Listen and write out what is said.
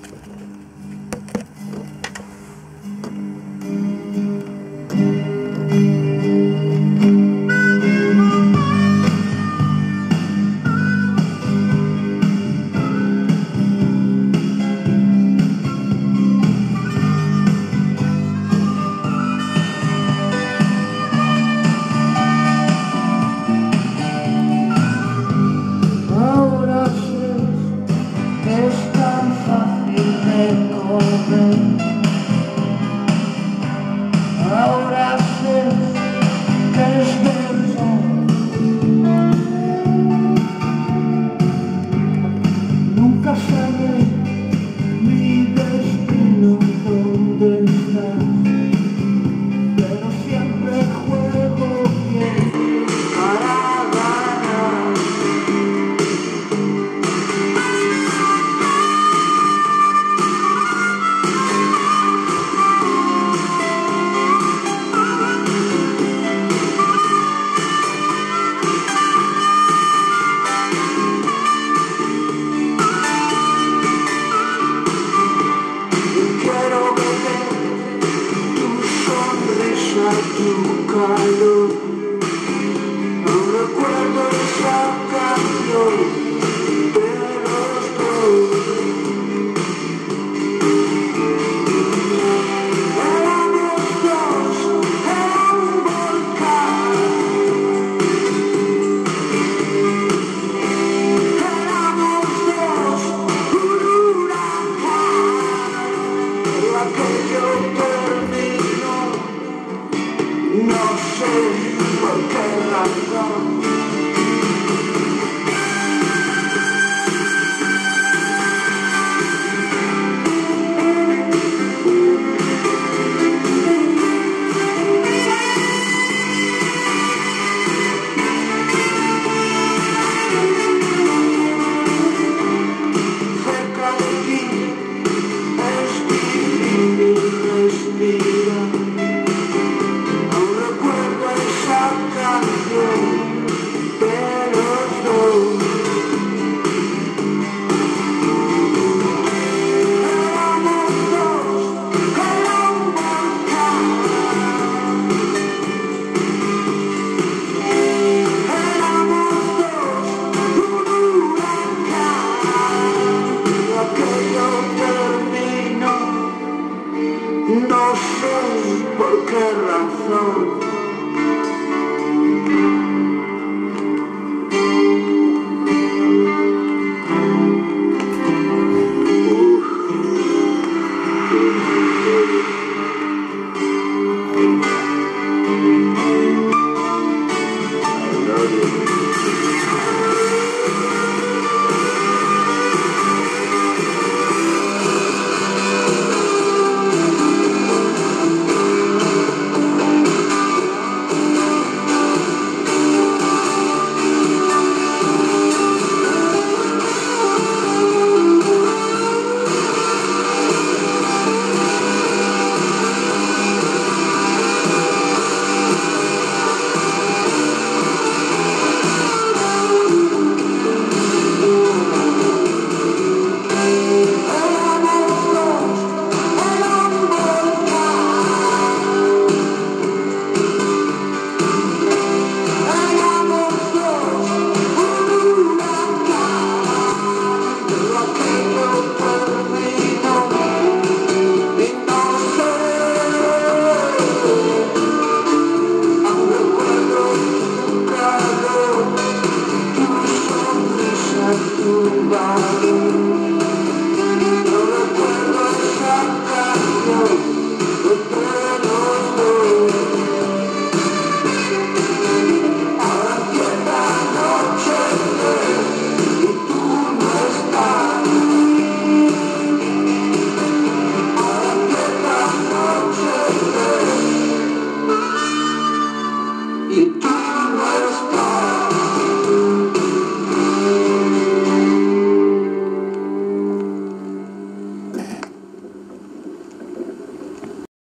Ahora sé que es verdad. Nunca sabré mi destino dónde está, pero siempre juego bien para ganar. Tu calor, no recuerdo esa canción de los dos. Éramos dos en un volcán, éramos dos un huracán, pero aquello terminó. No sé por qué razón. Cerca de ti es difícil respirar. No sé por qué razón.